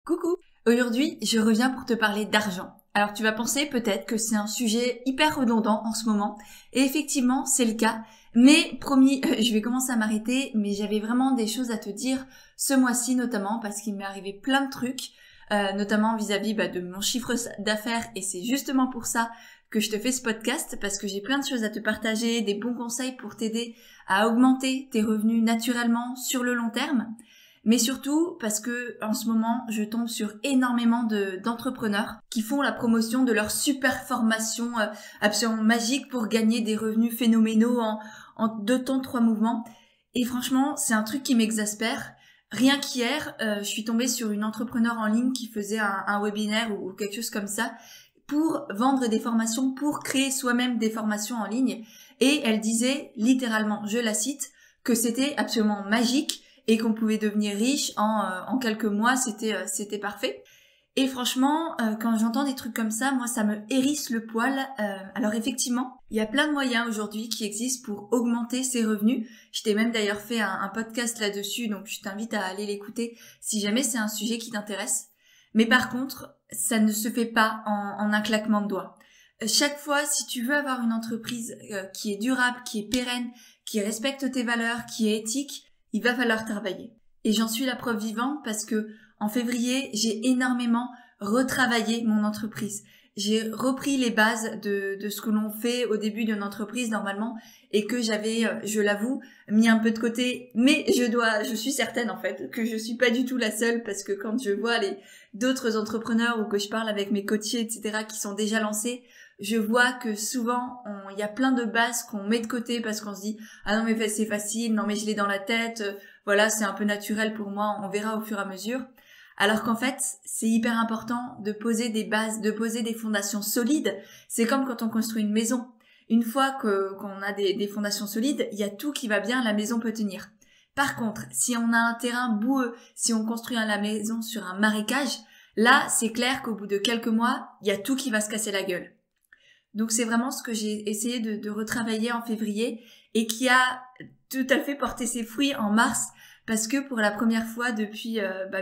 Coucou! Aujourd'hui, je reviens pour te parler d'argent. Alors tu vas penser peut-être que c'est un sujet hyper redondant en ce moment, et effectivement c'est le cas, mais promis, je vais commencer à m'arrêter, mais j'avais vraiment des choses à te dire ce mois-ci notamment, parce qu'il m'est arrivé plein de trucs, notamment vis-à-vis de mon chiffre d'affaires, et c'est justement pour ça que je te fais ce podcast, parce que j'ai plein de choses à te partager, des bons conseils pour t'aider à augmenter tes revenus naturellement sur le long terme. Mais surtout parce que en ce moment, je tombe sur énormément d'entrepreneurs qui font la promotion de leur super formation absolument magique pour gagner des revenus phénoménaux en 2 temps, 3 mouvements. Et franchement, c'est un truc qui m'exaspère. Rien qu'hier, je suis tombée sur une entrepreneur en ligne qui faisait un webinaire ou quelque chose comme ça pour vendre des formations, pour créer soi-même des formations en ligne. Et elle disait littéralement, je la cite, que c'était absolument magique et qu'on pouvait devenir riche en quelques mois, c'était parfait. Et franchement, quand j'entends des trucs comme ça, moi ça me hérisse le poil. Alors effectivement, il y a plein de moyens aujourd'hui qui existent pour augmenter ses revenus. Je t'ai même d'ailleurs fait un podcast là-dessus, donc je t'invite à aller l'écouter si jamais c'est un sujet qui t'intéresse. Mais par contre, ça ne se fait pas en un claquement de doigts. Chaque fois, si tu veux avoir une entreprise qui est durable, qui est pérenne, qui respecte tes valeurs, qui est éthique, il va falloir travailler. Et j'en suis la preuve vivante parce que en février, j'ai énormément retravaillé mon entreprise. J'ai repris les bases de ce que l'on fait au début d'une entreprise normalement et que j'avais, je l'avoue, mis un peu de côté. Mais je suis certaine en fait que je suis pas du tout la seule parce que quand je vois d'autres entrepreneurs ou que je parle avec mes coachés, etc., qui sont déjà lancés, je vois que souvent, il y a plein de bases qu'on met de côté parce qu'on se dit « Ah non mais c'est facile, non mais je l'ai dans la tête, voilà c'est un peu naturel pour moi, on verra au fur et à mesure ». Alors qu'en fait, c'est hyper important de poser des bases, de poser des fondations solides. C'est comme quand on construit une maison. Une fois qu'on a des fondations solides, il y a tout qui va bien, la maison peut tenir. Par contre, si on a un terrain boueux, si on construit la maison sur un marécage, là c'est clair qu'au bout de quelques mois, il y a tout qui va se casser la gueule. Donc c'est vraiment ce que j'ai essayé de retravailler en février et qui a tout à fait porté ses fruits en mars parce que pour la première fois depuis,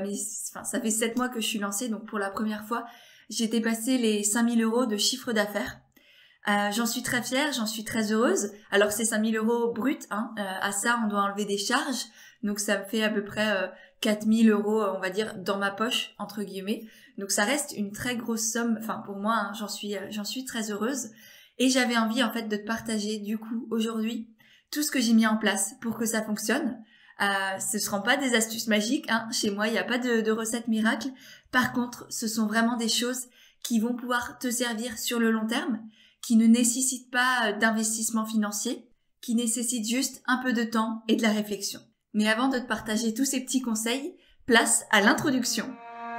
ça fait 7 mois que je suis lancée, donc pour la première fois, j'ai dépassé les 5 000 € de chiffre d'affaires. J'en suis très fière, j'en suis très heureuse. Alors c'est 5 000 € bruts, à ça on doit enlever des charges, donc ça me fait à peu près 4 000 €, on va dire, dans ma poche, entre guillemets. Donc ça reste une très grosse somme, enfin pour moi, j'en suis très heureuse. Et j'avais envie en fait de te partager du coup aujourd'hui tout ce que j'ai mis en place pour que ça fonctionne. Ce ne seront pas des astuces magiques, chez moi il n'y a pas de recette miracle. Par contre, ce sont vraiment des choses qui vont pouvoir te servir sur le long terme, qui ne nécessitent pas d'investissement financier, qui nécessitent juste un peu de temps et de la réflexion. Mais avant de te partager tous ces petits conseils, place à l'introduction.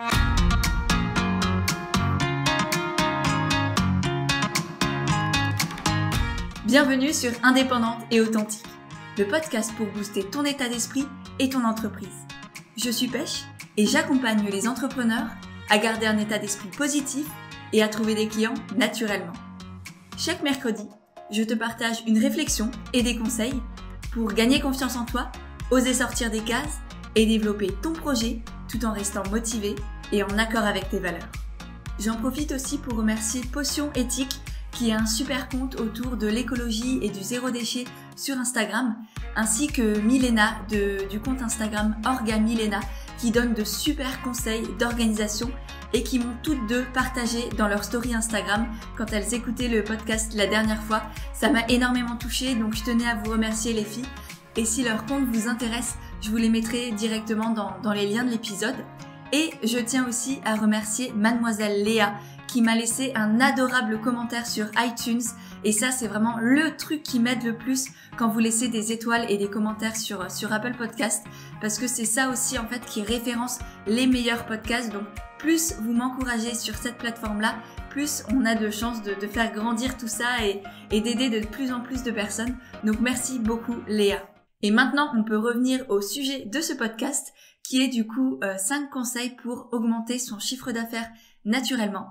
Bienvenue sur Indépendante et Authentique, le podcast pour booster ton état d'esprit et ton entreprise. Je suis Pêche et j'accompagne les entrepreneurs à garder un état d'esprit positif et à trouver des clients naturellement. Chaque mercredi, je te partage une réflexion et des conseils pour gagner confiance en toi, oser sortir des cases et développer ton projet tout en restant motivé et en accord avec tes valeurs. J'en profite aussi pour remercier Potion Éthique qui est un super compte autour de l'écologie et du zéro déchet sur Instagram, ainsi que Milena du compte Instagram Orga Milena qui donne de super conseils d'organisation et qui m'ont toutes deux partagé dans leur story Instagram quand elles écoutaient le podcast la dernière fois. Ça m'a énormément touchée, donc je tenais à vous remercier les filles. Et si leur compte vous intéresse, je vous les mettrai directement dans les liens de l'épisode. Et je tiens aussi à remercier Mademoiselle Léa qui m'a laissé un adorable commentaire sur iTunes. Et ça, c'est vraiment le truc qui m'aide le plus quand vous laissez des étoiles et des commentaires sur Apple Podcast. Parce que c'est ça aussi, en fait, qui référence les meilleurs podcasts. Donc, plus vous m'encouragez sur cette plateforme-là, plus on a de chances de faire grandir tout ça et d'aider de plus en plus de personnes. Donc, merci beaucoup, Léa. Et maintenant, on peut revenir au sujet de ce podcast qui est du coup 5 conseils pour augmenter son chiffre d'affaires naturellement.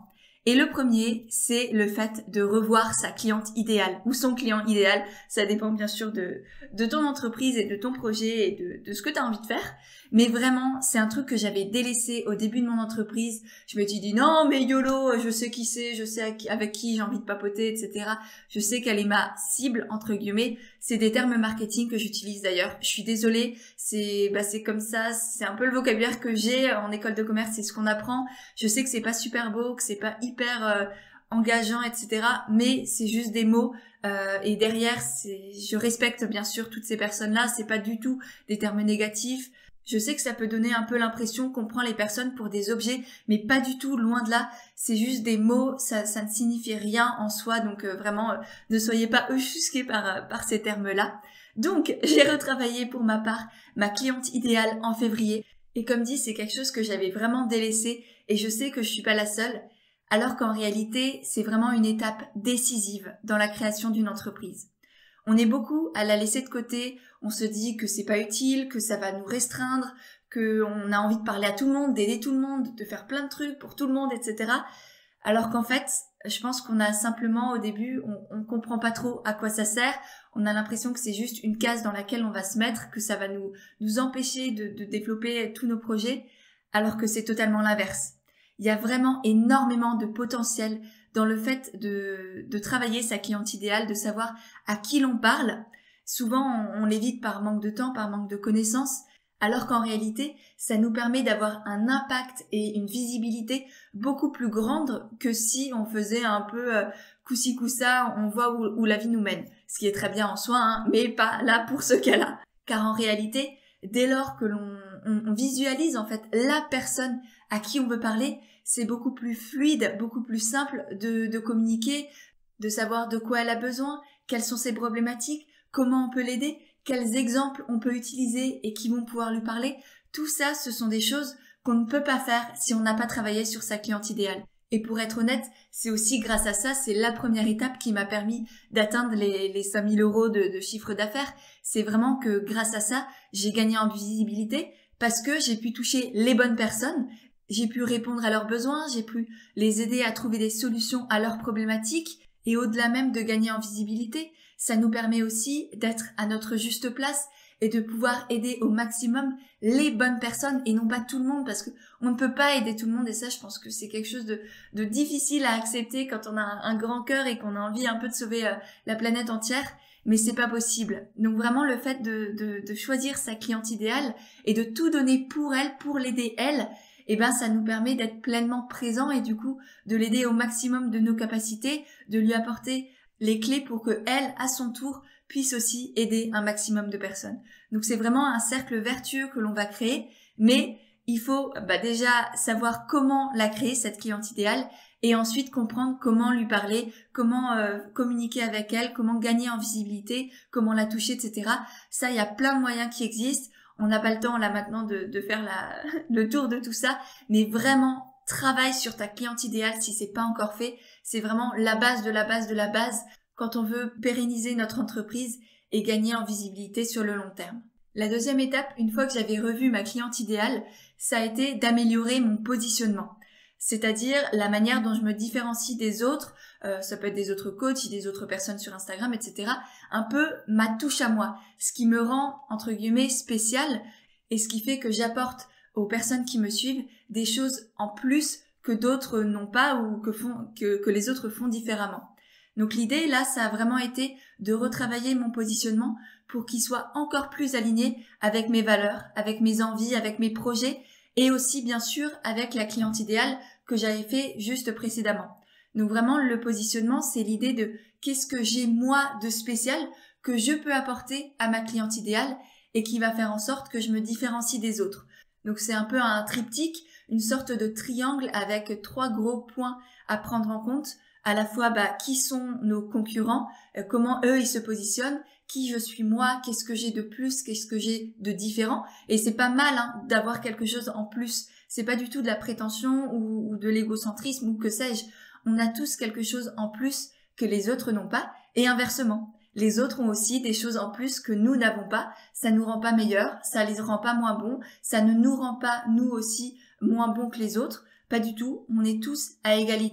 Et le premier, c'est le fait de revoir sa cliente idéale ou son client idéal. Ça dépend bien sûr de ton entreprise et de ton projet et de ce que tu as envie de faire. Mais vraiment, c'est un truc que j'avais délaissé au début de mon entreprise. Je me suis dit non, mais YOLO, je sais qui c'est, je sais avec qui j'ai envie de papoter, etc. Je sais quelle est ma cible, entre guillemets. C'est des termes marketing que j'utilise d'ailleurs. Je suis désolée, c'est comme ça, c'est un peu le vocabulaire que j'ai en école de commerce, c'est ce qu'on apprend. Je sais que c'est pas super beau, que c'est pas hyper engageant, etc. Mais c'est juste des mots. Et derrière, je respecte bien sûr toutes ces personnes-là. C'est pas du tout des termes négatifs. Je sais que ça peut donner un peu l'impression qu'on prend les personnes pour des objets, mais pas du tout, loin de là. C'est juste des mots, ça ne signifie rien en soi, donc vraiment, ne soyez pas offusqués par ces termes-là. Donc, j'ai retravaillé pour ma part ma cliente idéale en février. Et comme dit, c'est quelque chose que j'avais vraiment délaissé, et je sais que je suis pas la seule, alors qu'en réalité, c'est vraiment une étape décisive dans la création d'une entreprise. On est beaucoup à la laisser de côté, on se dit que c'est pas utile, que ça va nous restreindre, qu'on a envie de parler à tout le monde, d'aider tout le monde, de faire plein de trucs pour tout le monde, etc. Alors qu'en fait, je pense qu'on a simplement au début, on comprend pas trop à quoi ça sert, on a l'impression que c'est juste une case dans laquelle on va se mettre, que ça va nous empêcher de développer tous nos projets, alors que c'est totalement l'inverse. Il y a vraiment énormément de potentiel dans le fait de travailler sa cliente idéale, de savoir à qui l'on parle. Souvent, on l'évite par manque de temps, par manque de connaissances, alors qu'en réalité, ça nous permet d'avoir un impact et une visibilité beaucoup plus grande que si on faisait un peu coup-ci coup-ça, on voit où la vie nous mène. Ce qui est très bien en soi, hein, mais pas là pour ce cas-là. Car en réalité, dès lors que on visualise en fait la personne à qui on veut parler, c'est beaucoup plus fluide, beaucoup plus simple de communiquer, de savoir de quoi elle a besoin, quelles sont ses problématiques, comment on peut l'aider, quels exemples on peut utiliser et qui vont pouvoir lui parler. Tout ça, ce sont des choses qu'on ne peut pas faire si on n'a pas travaillé sur sa cliente idéale. Et pour être honnête, c'est aussi grâce à ça, c'est la première étape qui m'a permis d'atteindre les 5 000 € de chiffre d'affaires. C'est vraiment que grâce à ça, j'ai gagné en visibilité parce que j'ai pu toucher les bonnes personnes, j'ai pu répondre à leurs besoins, j'ai pu les aider à trouver des solutions à leurs problématiques et au-delà même de gagner en visibilité, ça nous permet aussi d'être à notre juste place et de pouvoir aider au maximum les bonnes personnes et non pas tout le monde parce que on ne peut pas aider tout le monde et ça je pense que c'est quelque chose de difficile à accepter quand on a un grand cœur et qu'on a envie un peu de sauver la planète entière, mais c'est pas possible. Donc vraiment le fait de choisir sa cliente idéale et de tout donner pour elle, pour l'aider elle, eh ben ça nous permet d'être pleinement présent et du coup de l'aider au maximum de nos capacités, de lui apporter les clés pour que elle, à son tour, puisse aussi aider un maximum de personnes. Donc c'est vraiment un cercle vertueux que l'on va créer, mais il faut déjà savoir comment la créer, cette cliente idéale, et ensuite comprendre comment lui parler, comment communiquer avec elle, comment gagner en visibilité, comment la toucher, etc. Ça, il y a plein de moyens qui existent. On n'a pas le temps là maintenant de faire le tour de tout ça, mais vraiment travaille sur ta cliente idéale si c'est pas encore fait. C'est vraiment la base de la base de la base quand on veut pérenniser notre entreprise et gagner en visibilité sur le long terme. La deuxième étape, une fois que j'avais revu ma cliente idéale, ça a été d'améliorer mon positionnement. C'est-à-dire la manière dont je me différencie des autres, ça peut être des autres coachs, des autres personnes sur Instagram, etc. Un peu ma touche à moi, ce qui me rend, entre guillemets, spéciale et ce qui fait que j'apporte aux personnes qui me suivent des choses en plus que d'autres n'ont pas ou que les autres font différemment. Donc l'idée là, ça a vraiment été de retravailler mon positionnement pour qu'il soit encore plus aligné avec mes valeurs, avec mes envies, avec mes projets et aussi bien sûr avec la cliente idéale que j'avais fait juste précédemment. Donc vraiment le positionnement, c'est l'idée de qu'est-ce que j'ai moi de spécial que je peux apporter à ma cliente idéale et qui va faire en sorte que je me différencie des autres. Donc c'est un peu un triptyque, une sorte de triangle avec 3 gros points à prendre en compte. À la fois qui sont nos concurrents, comment eux ils se positionnent, qui je suis moi, qu'est-ce que j'ai de plus, qu'est-ce que j'ai de différent. Et c'est pas mal d'avoir quelque chose en plus. C'est pas du tout de la prétention ou de l'égocentrisme ou que sais-je. On a tous quelque chose en plus que les autres n'ont pas et inversement. Les autres ont aussi des choses en plus que nous n'avons pas. Ça nous rend pas meilleurs, ça les rend pas moins bons, ça ne nous rend pas nous aussi moins bons que les autres. Pas du tout. On est tous à égalité.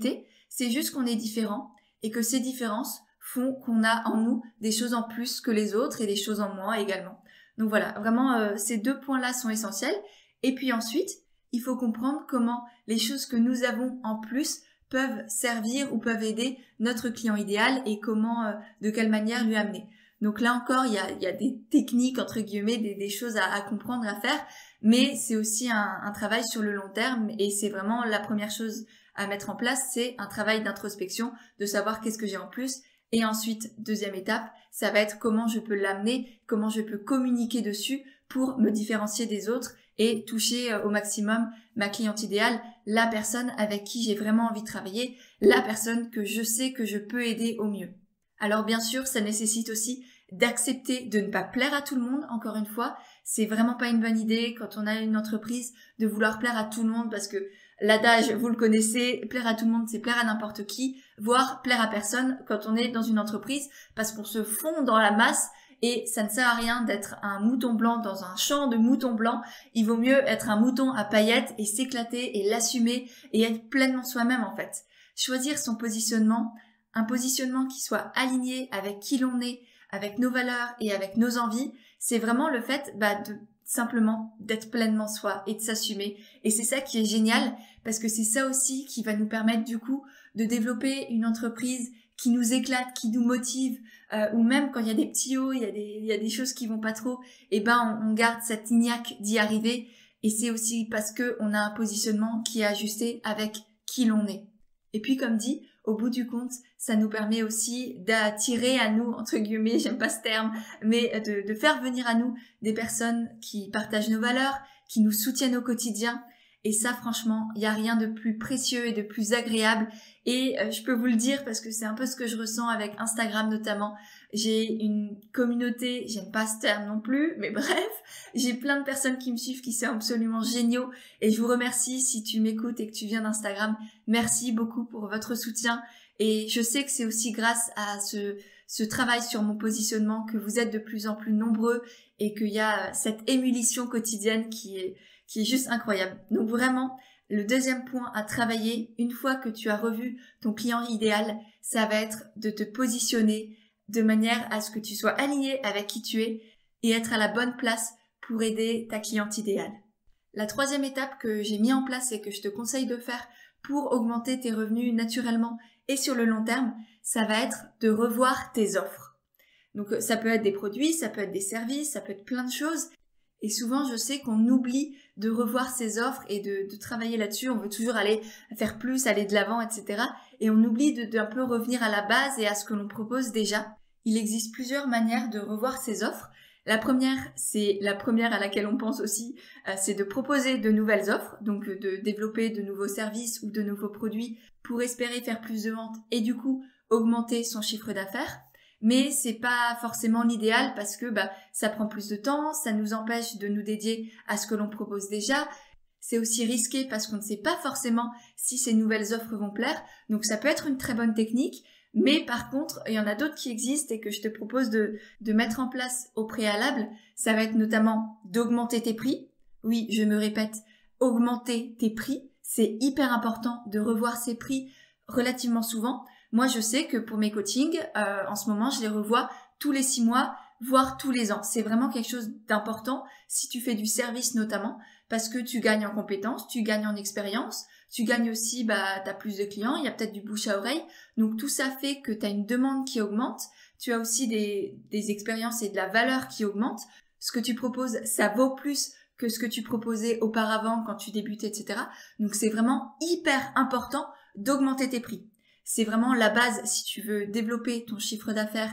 C'est juste qu'on est différents et que ces différences font qu'on a en nous des choses en plus que les autres et des choses en moins également. Donc voilà, vraiment ces deux points-là sont essentiels. Et puis ensuite, il faut comprendre comment les choses que nous avons en plus peuvent servir ou peuvent aider notre client idéal et comment, de quelle manière lui amener. Donc là encore, il y a des techniques, entre guillemets, des choses à comprendre, à faire, mais c'est aussi un travail sur le long terme et c'est vraiment la première chose à mettre en place, c'est un travail d'introspection, de savoir qu'est-ce que j'ai en plus. Et ensuite, deuxième étape, ça va être comment je peux l'amener, comment je peux communiquer dessus pour me différencier des autres et toucher au maximum ma cliente idéale, la personne avec qui j'ai vraiment envie de travailler, la personne que je sais que je peux aider au mieux. Alors bien sûr, ça nécessite aussi d'accepter de ne pas plaire à tout le monde, encore une fois. C'est vraiment pas une bonne idée quand on a une entreprise de vouloir plaire à tout le monde parce que l'adage, vous le connaissez, plaire à tout le monde, c'est plaire à n'importe qui, voire plaire à personne quand on est dans une entreprise parce qu'on se fond dans la masse et ça ne sert à rien d'être un mouton blanc dans un champ de moutons blancs. Il vaut mieux être un mouton à paillettes et s'éclater et l'assumer et être pleinement soi-même en fait. Choisir son positionnement, un positionnement qui soit aligné avec qui l'on est, avec nos valeurs et avec nos envies, c'est vraiment le fait de simplement d'être pleinement soi et de s'assumer. Et c'est ça qui est génial parce que c'est ça aussi qui va nous permettre du coup de développer une entreprise qui nous éclate, qui nous motive, ou même quand il y a des petits hauts, il y a des choses qui vont pas trop, on garde cette niaque d'y arriver. Et c'est aussi parce que on a un positionnement qui est ajusté avec qui l'on est. Et puis comme dit, au bout du compte, ça nous permet aussi d'attirer à nous, entre guillemets, j'aime pas ce terme, mais de faire venir à nous des personnes qui partagent nos valeurs, qui nous soutiennent au quotidien. Et ça, franchement, il n'y a rien de plus précieux et de plus agréable. Et je peux vous le dire parce que c'est un peu ce que je ressens avec Instagram notamment. J'ai une communauté, j'aime pas ce terme non plus, mais bref, j'ai plein de personnes qui me suivent qui sont absolument géniaux. Et je vous remercie si tu m'écoutes et que tu viens d'Instagram. Merci beaucoup pour votre soutien. Et je sais que c'est aussi grâce à ce travail sur mon positionnement que vous êtes de plus en plus nombreux et qu'il y a cette émulation quotidienne qui est juste incroyable. Donc vraiment, le deuxième point à travailler, une fois que tu as revu ton client idéal, ça va être de te positionner de manière à ce que tu sois aligné avec qui tu es et être à la bonne place pour aider ta cliente idéale. La troisième étape que j'ai mis en place et que je te conseille de faire pour augmenter tes revenus naturellement et sur le long terme, ça va être de revoir tes offres. Donc ça peut être des produits, ça peut être des services, ça peut être plein de choses. Et souvent, je sais qu'on oublie de revoir ses offres et de travailler là-dessus. On veut toujours aller faire plus, aller de l'avant, etc. Et on oublie d'un peu revenir à la base et à ce que l'on propose déjà. Il existe plusieurs manières de revoir ses offres. La première, c'est la première à laquelle on pense aussi, c'est de proposer de nouvelles offres, donc de développer de nouveaux services ou de nouveaux produits pour espérer faire plus de ventes et du coup augmenter son chiffre d'affaires. Mais c'est pas forcément l'idéal parce que ça prend plus de temps, ça nous empêche de nous dédier à ce que l'on propose déjà. C'est aussi risqué parce qu'on ne sait pas forcément si ces nouvelles offres vont plaire. Donc ça peut être une très bonne technique, mais par contre, il y en a d'autres qui existent et que je te propose de mettre en place au préalable. Ça va être notamment d'augmenter tes prix. Oui, je me répète, augmenter tes prix. C'est hyper important de revoir ses prix relativement souvent. Moi, je sais que pour mes coachings, en ce moment, je les revois tous les 6 mois, voire tous les ans. C'est vraiment quelque chose d'important si tu fais du service notamment, parce que tu gagnes en compétences, tu gagnes en expérience, tu gagnes aussi, t'as plus de clients, il y a peut-être du bouche à oreille. Donc tout ça fait que tu as une demande qui augmente, tu as aussi des expériences et de la valeur qui augmente. Ce que tu proposes, ça vaut plus que ce que tu proposais auparavant quand tu débutais, etc. Donc c'est vraiment hyper important d'augmenter tes prix. C'est vraiment la base si tu veux développer ton chiffre d'affaires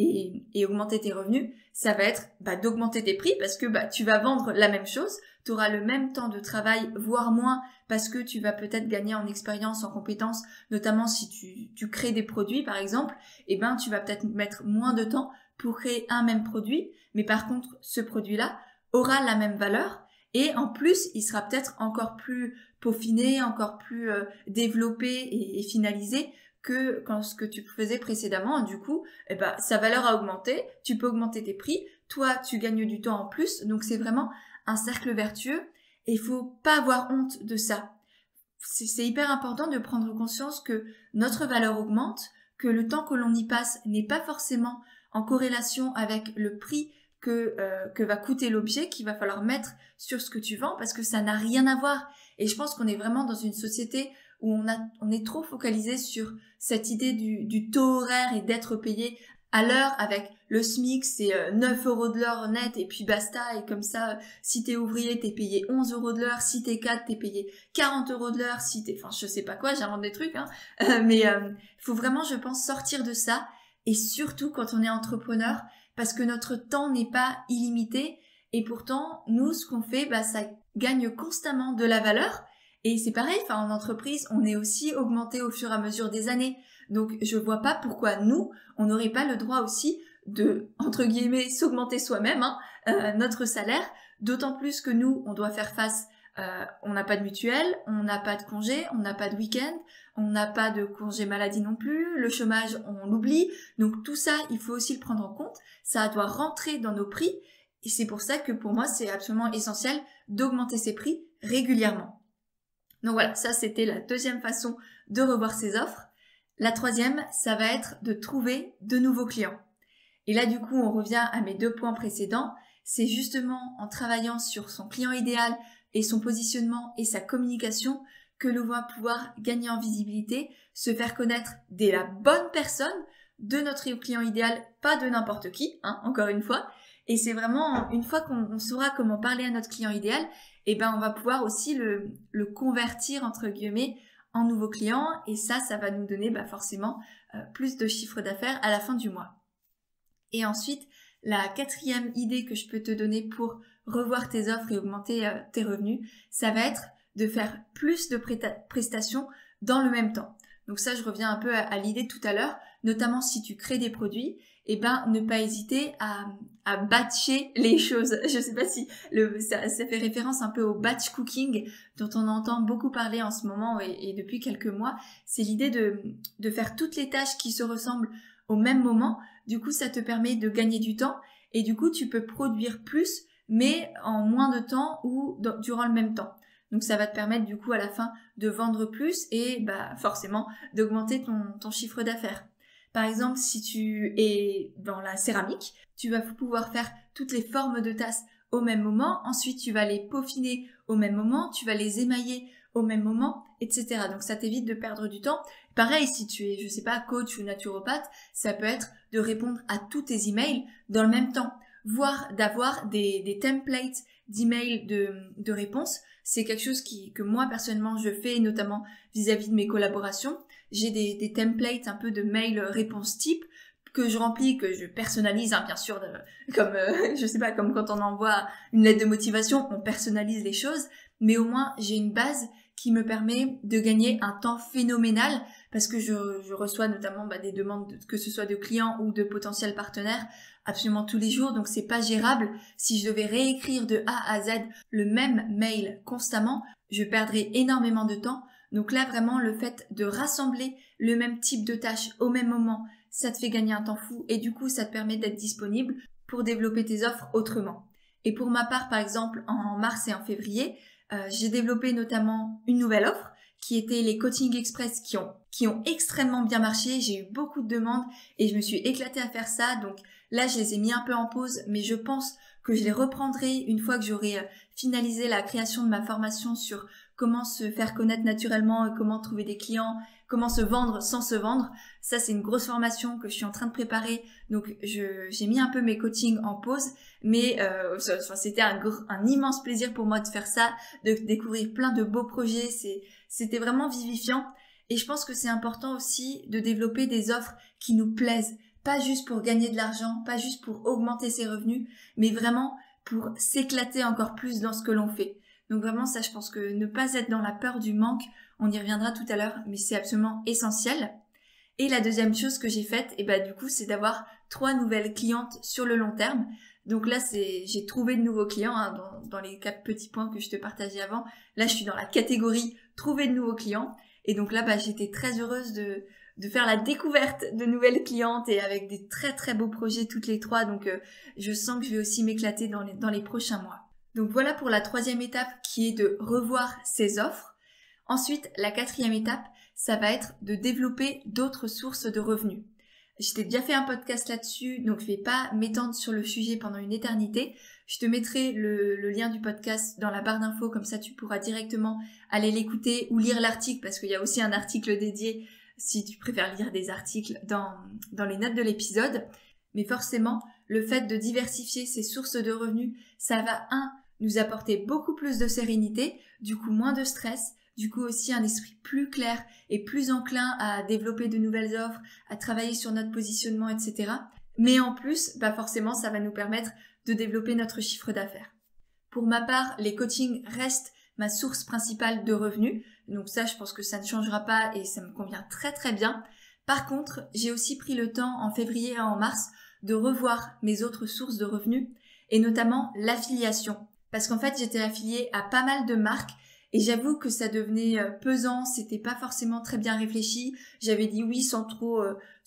et augmenter tes revenus. Ça va être d'augmenter tes prix parce que tu vas vendre la même chose, tu auras le même temps de travail, voire moins, parce que tu vas peut-être gagner en expérience, en compétences, notamment si tu crées des produits par exemple, tu vas peut-être mettre moins de temps pour créer un même produit, mais par contre ce produit-là aura la même valeur et en plus il sera peut-être encore plus peaufiné, encore plus développé et finalisé que quand ce que tu faisais précédemment. Du coup, sa valeur a augmenté, tu peux augmenter tes prix, toi tu gagnes du temps en plus, donc c'est vraiment un cercle vertueux et il faut pas avoir honte de ça. c'est hyper important de prendre conscience que notre valeur augmente, que le temps que l'on y passe n'est pas forcément en corrélation avec le prix que va coûter l'objet qu'il va falloir mettre sur ce que tu vends, parce que ça n'a rien à voir. Et je pense qu'on est vraiment dans une société où on est trop focalisé sur cette idée du taux horaire et d'être payé à l'heure avec le SMIC, c'est 9 € de l'heure net et puis basta. Et comme ça, si t'es ouvrier, t'es payé 11 € de l'heure. Si t'es cadre, t'es payé 40 € de l'heure. Si t'es, enfin, je sais pas quoi, j'invente des trucs, hein. Mais faut vraiment, je pense, sortir de ça. Et surtout quand on est entrepreneur, parce que notre temps n'est pas illimité. Et pourtant, nous, ce qu'on fait, ça gagne constamment de la valeur. Et c'est pareil, en entreprise, on est aussi augmenté au fur et à mesure des années. Donc, je vois pas pourquoi nous, on n'aurait pas le droit aussi de, entre guillemets, s'augmenter soi-même, notre salaire. D'autant plus que nous, on doit faire face, on n'a pas de mutuelle, on n'a pas de congé, on n'a pas de week-end, on n'a pas de congé maladie non plus, le chômage, on l'oublie. Donc, tout ça, il faut aussi le prendre en compte. Ça doit rentrer dans nos prix. Et c'est pour ça que pour moi, c'est absolument essentiel d'augmenter ses prix régulièrement. Donc voilà, ça c'était la deuxième façon de revoir ses offres. La troisième, ça va être de trouver de nouveaux clients. Et là, du coup, on revient à mes 2 points précédents. C'est justement en travaillant sur son client idéal et son positionnement et sa communication que l'on va pouvoir gagner en visibilité, se faire connaître dès la bonne personne de notre client idéal, pas de n'importe qui, encore une fois. Et c'est vraiment, une fois qu'on saura comment parler à notre client idéal, on va pouvoir aussi le convertir, entre guillemets, en nouveaux clients. Et ça va nous donner forcément plus de chiffre d'affaires à la fin du mois. Et ensuite, la 4e idée que je peux te donner pour revoir tes offres et augmenter tes revenus, ça va être de faire plus de prestations dans le même temps. Donc ça, je reviens un peu à l'idée tout à l'heure, notamment si tu crées des produits, ne pas hésiter à batcher les choses. Je sais pas si ça fait référence un peu au batch cooking dont on entend beaucoup parler en ce moment et depuis quelques mois. C'est l'idée de faire toutes les tâches qui se ressemblent au même moment. Du coup, ça te permet de gagner du temps et du coup, tu peux produire plus, mais en moins de temps ou durant le même temps. Donc ça va te permettre du coup à la fin de vendre plus et forcément d'augmenter ton chiffre d'affaires. Par exemple, si tu es dans la céramique, tu vas pouvoir faire toutes les formes de tasses au même moment. Ensuite, tu vas les peaufiner au même moment, tu vas les émailler au même moment, etc. Donc ça t'évite de perdre du temps. Pareil, si tu es, je sais pas, coach ou naturopathe, ça peut être de répondre à tous tes emails dans le même temps, voire d'avoir des templates d'emails de réponses. C'est quelque chose que moi personnellement je fais, notamment vis-à-vis de mes collaborations. J'ai des templates un peu de mails réponses type que je remplis, que je personnalise, bien sûr, comme je sais pas, comme quand on envoie une lettre de motivation, on personnalise les choses, mais au moins j'ai une base qui me permet de gagner un temps phénoménal parce que je reçois notamment des demandes, que ce soit de clients ou de potentiels partenaires, absolument tous les jours. Donc c'est pas gérable. Si je devais réécrire de A à Z le même mail constamment, je perdrais énormément de temps. Donc là vraiment le fait de rassembler le même type de tâches au même moment, ça te fait gagner un temps fou et du coup ça te permet d'être disponible pour développer tes offres autrement. Et pour ma part par exemple en mars et en février, j'ai développé notamment une nouvelle offre qui était les coachings express qui ont extrêmement bien marché. J'ai eu beaucoup de demandes et je me suis éclatée à faire ça. Donc là, je les ai mis un peu en pause, mais je pense que je les reprendrai une fois que j'aurai finalisé la création de ma formation sur comment se faire connaître naturellement et comment trouver des clients, comment se vendre sans se vendre. Ça, c'est une grosse formation que je suis en train de préparer. Donc, j'ai mis un peu mes coachings en pause, mais c'était un immense plaisir pour moi de faire ça, de découvrir plein de beaux projets. C'était vraiment vivifiant. Et je pense que c'est important aussi de développer des offres qui nous plaisent. Pas juste pour gagner de l'argent, pas juste pour augmenter ses revenus, mais vraiment pour s'éclater encore plus dans ce que l'on fait. Donc vraiment ça, je pense que ne pas être dans la peur du manque, on y reviendra tout à l'heure, mais c'est absolument essentiel. Et la deuxième chose que j'ai faite, du coup, c'est d'avoir 3 nouvelles clientes sur le long terme. Donc là, j'ai trouvé de nouveaux clients dans les 4 petits points que je te partageais avant. Là, je suis dans la catégorie trouver de nouveaux clients. Et donc là, j'étais très heureuse de faire la découverte de nouvelles clientes et avec des très très beaux projets toutes les 3. Donc je sens que je vais aussi m'éclater dans les prochains mois. Donc voilà pour la 3e étape qui est de revoir ses offres. Ensuite, la quatrième étape, ça va être de développer d'autres sources de revenus. Je t'ai déjà fait un podcast là-dessus, donc je vais pas m'étendre sur le sujet pendant une éternité. Je te mettrai le lien du podcast dans la barre d'infos, comme ça tu pourras directement aller l'écouter ou lire l'article, parce qu'il y a aussi un article dédié si tu préfères lire des articles dans les notes de l'épisode. Mais forcément, le fait de diversifier ces sources de revenus, ça va nous apporter beaucoup plus de sérénité, du coup moins de stress, du coup aussi un esprit plus clair et plus enclin à développer de nouvelles offres, à travailler sur notre positionnement, etc. Mais en plus, forcément, ça va nous permettre de développer notre chiffre d'affaires. Pour ma part, les coachings restent ma source principale de revenus. Donc ça, je pense que ça ne changera pas et ça me convient très très bien. Par contre, j'ai aussi pris le temps en février et en mars de revoir mes autres sources de revenus et notamment l'affiliation. Parce qu'en fait, j'étais affiliée à pas mal de marques et j'avoue que ça devenait pesant, c'était pas forcément très bien réfléchi. J'avais dit oui sans trop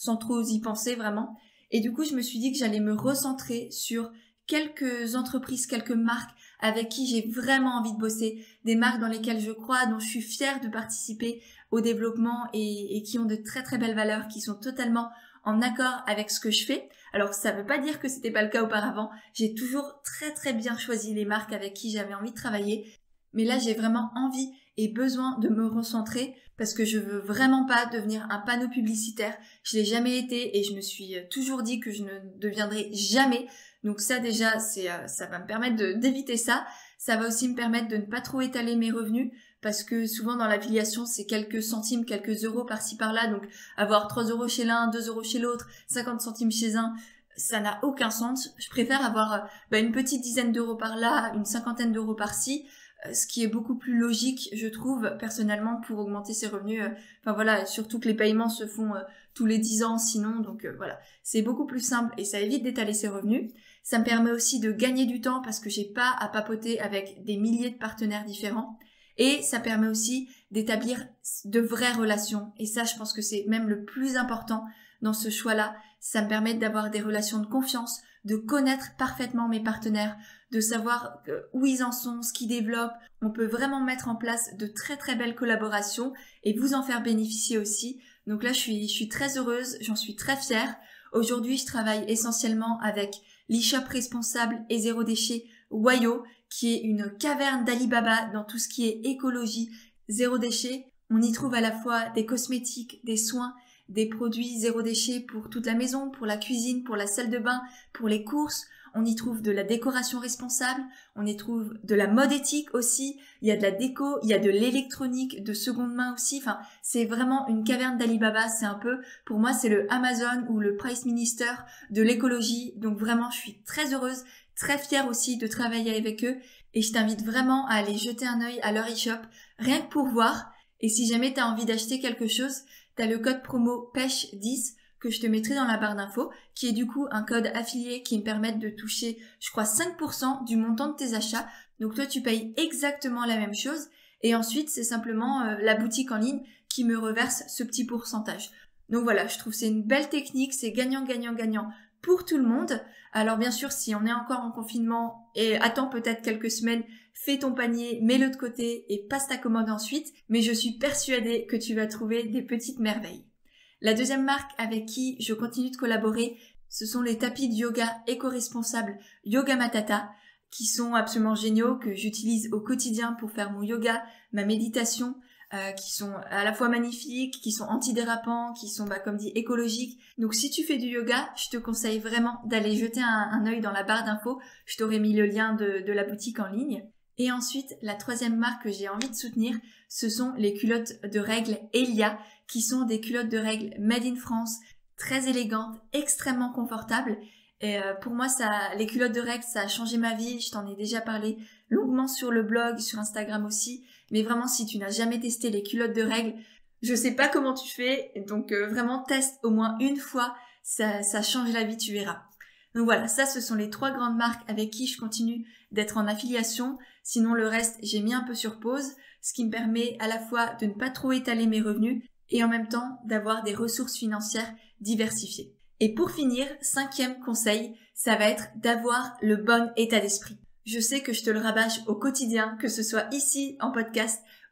y penser vraiment. Et du coup, je me suis dit que j'allais me recentrer sur quelques entreprises, quelques marques avec qui j'ai vraiment envie de bosser, des marques dans lesquelles je crois, dont je suis fière de participer au développement et qui ont de très très belles valeurs, qui sont totalement en accord avec ce que je fais. Alors ça veut pas dire que c'était pas le cas auparavant, j'ai toujours très très bien choisi les marques avec qui j'avais envie de travailler, mais là j'ai vraiment envie et besoin de me recentrer parce que je veux vraiment pas devenir un panneau publicitaire. Je l'ai jamais été et je me suis toujours dit que je ne deviendrai jamais. Donc ça déjà, ça va me permettre d'éviter ça. Ça va aussi me permettre de ne pas trop étaler mes revenus parce que souvent dans l'affiliation, c'est quelques centimes, quelques euros par-ci par-là. Donc avoir 3 euros chez l'un, 2 euros chez l'autre, 50 centimes chez un, ça n'a aucun sens. Je préfère avoir une petite dizaine d'euros par-là, une cinquantaine d'euros par-ci, ce qui est beaucoup plus logique, je trouve, personnellement, pour augmenter ses revenus. Surtout que les paiements se font tous les 10 ans sinon, donc voilà. C'est beaucoup plus simple et ça évite d'étaler ses revenus. Ça me permet aussi de gagner du temps parce que j'ai pas à papoter avec des milliers de partenaires différents. Et ça permet aussi d'établir de vraies relations. Et ça, je pense que c'est même le plus important dans ce choix-là. Ça me permet d'avoir des relations de confiance, de connaître parfaitement mes partenaires, de savoir où ils en sont, ce qu'ils développent. On peut vraiment mettre en place de très très belles collaborations et vous en faire bénéficier aussi. Donc là, je suis très heureuse, j'en suis très fière. Aujourd'hui, je travaille essentiellement avec l'e-shop responsable et zéro déchet Wayo, qui est une caverne d'Alibaba dans tout ce qui est écologie, zéro déchet. On y trouve à la fois des cosmétiques, des soins, des produits zéro déchet pour toute la maison, pour la cuisine, pour la salle de bain, pour les courses. On y trouve de la décoration responsable, on y trouve de la mode éthique aussi, il y a de la déco, il y a de l'électronique de seconde main aussi. Enfin, c'est vraiment une caverne d'Alibaba, c'est un peu, pour moi, c'est le Amazon ou le Price Minister de l'écologie. Donc vraiment, je suis très heureuse, très fière aussi de travailler avec eux et je t'invite vraiment à aller jeter un œil à leur e-shop, rien que pour voir. Et si jamais tu as envie d'acheter quelque chose, tu as le code promo PECHE10 que je te mettrai dans la barre d'infos, qui est du coup un code affilié qui me permet de toucher, je crois, 5% du montant de tes achats. Donc toi, tu payes exactement la même chose. Et ensuite, c'est simplement la boutique en ligne qui me reverse ce petit pourcentage. Donc voilà, je trouve que c'est une belle technique, c'est gagnant, gagnant, gagnant pour tout le monde. Alors bien sûr, si on est encore en confinement et attends peut-être quelques semaines, fais ton panier, mets-le de côté et passe ta commande ensuite. Mais je suis persuadée que tu vas trouver des petites merveilles. La deuxième marque avec qui je continue de collaborer, ce sont les tapis de yoga éco-responsables Yoga Matata, qui sont absolument géniaux, que j'utilise au quotidien pour faire mon yoga, ma méditation, qui sont à la fois magnifiques, qui sont antidérapants, qui sont, comme dit, écologiques. Donc si tu fais du yoga, je te conseille vraiment d'aller jeter un œil dans la barre d'infos. Je t'aurai mis le lien de la boutique en ligne. Et ensuite, la troisième marque que j'ai envie de soutenir, ce sont les culottes de règles Elia, qui sont des culottes de règles made in France, très élégantes, extrêmement confortables. Et pour moi, les culottes de règles, ça a changé ma vie. Je t'en ai déjà parlé longuement sur le blog, sur Instagram aussi. Mais vraiment, si tu n'as jamais testé les culottes de règles, je sais pas comment tu fais. Donc vraiment, teste au moins une fois. Ça change la vie, tu verras. Donc voilà, ça, ce sont les 3 grandes marques avec qui je continue d'être en affiliation. Sinon, le reste, j'ai mis un peu sur pause, ce qui me permet à la fois de ne pas trop étaler mes revenus et en même temps d'avoir des ressources financières diversifiées. Et pour finir, 5e conseil, ça va être d'avoir le bon état d'esprit. Je sais que je te le rabâche au quotidien, que ce soit ici en podcast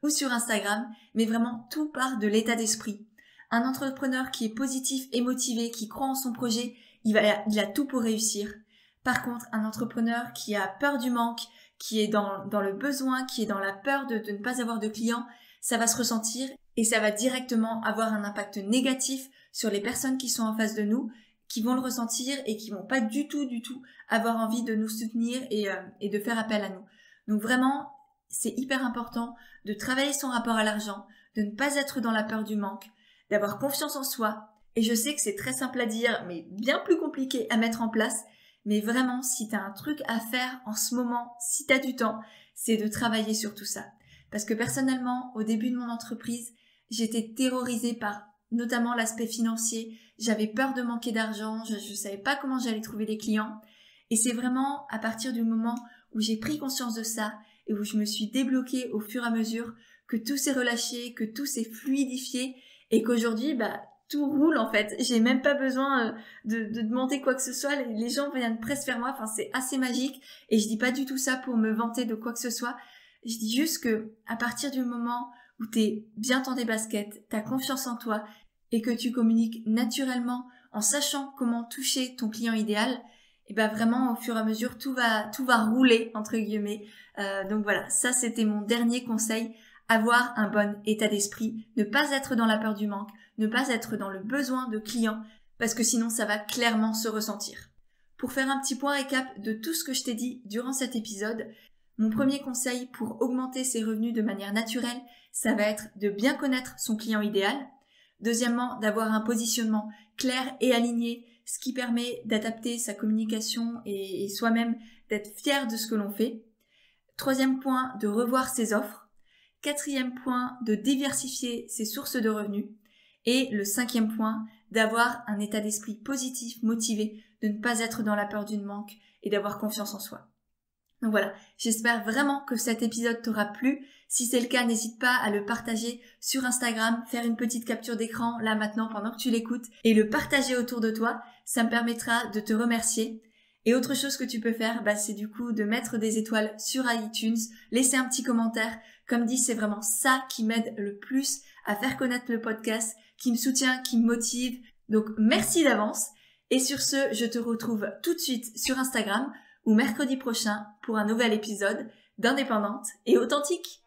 ou sur Instagram, mais vraiment tout part de l'état d'esprit. Un entrepreneur qui est positif et motivé, qui croit en son projet, il a tout pour réussir. Par contre, un entrepreneur qui a peur du manque, qui est dans le besoin, qui est dans la peur de ne pas avoir de clients, ça va se ressentir et ça va directement avoir un impact négatif sur les personnes qui sont en face de nous, qui vont le ressentir et qui vont pas du tout avoir envie de nous soutenir et de faire appel à nous. Donc vraiment, c'est hyper important de travailler son rapport à l'argent, de ne pas être dans la peur du manque, d'avoir confiance en soi. Et je sais que c'est très simple à dire, mais bien plus compliqué à mettre en place. Mais vraiment, si tu as un truc à faire en ce moment, si tu as du temps, c'est de travailler sur tout ça. Parce que personnellement, au début de mon entreprise, j'étais terrorisée par notamment l'aspect financier. J'avais peur de manquer d'argent, je ne savais pas comment j'allais trouver des clients. Et c'est vraiment à partir du moment où j'ai pris conscience de ça et où je me suis débloquée au fur et à mesure que tout s'est relâché, que tout s'est fluidifié et qu'aujourd'hui, tout roule en fait. J'ai même pas besoin de demander quoi que ce soit. Les gens viennent presque vers moi. Enfin, c'est assez magique. Et je dis pas du tout ça pour me vanter de quoi que ce soit. Je dis juste que à partir du moment où t'es bien dans tes baskets, t'as confiance en toi et que tu communiques naturellement en sachant comment toucher ton client idéal, et vraiment au fur et à mesure tout va rouler entre guillemets. Donc voilà, ça c'était mon dernier conseil. Avoir un bon état d'esprit, ne pas être dans la peur du manque, ne pas être dans le besoin de clients, parce que sinon ça va clairement se ressentir. Pour faire un petit point récap de tout ce que je t'ai dit durant cet épisode, mon premier conseil pour augmenter ses revenus de manière naturelle, ça va être de bien connaître son client idéal. Deuxièmement, d'avoir un positionnement clair et aligné, ce qui permet d'adapter sa communication et soi-même d'être fier de ce que l'on fait. Troisième point, de revoir ses offres. Quatrième point, de diversifier ses sources de revenus. Et le cinquième point, d'avoir un état d'esprit positif, motivé, de ne pas être dans la peur du manque et d'avoir confiance en soi. Donc voilà, j'espère vraiment que cet épisode t'aura plu. Si c'est le cas, n'hésite pas à le partager sur Instagram, faire une petite capture d'écran là maintenant pendant que tu l'écoutes et le partager autour de toi. Ça me permettra de te remercier. Et autre chose que tu peux faire, c'est du coup de mettre des étoiles sur iTunes, laisser un petit commentaire. Comme dit, c'est vraiment ça qui m'aide le plus à faire connaître le podcast, qui me soutient, qui me motive. Donc merci d'avance. Et sur ce, je te retrouve tout de suite sur Instagram ou mercredi prochain pour un nouvel épisode d'Indépendante et Authentique.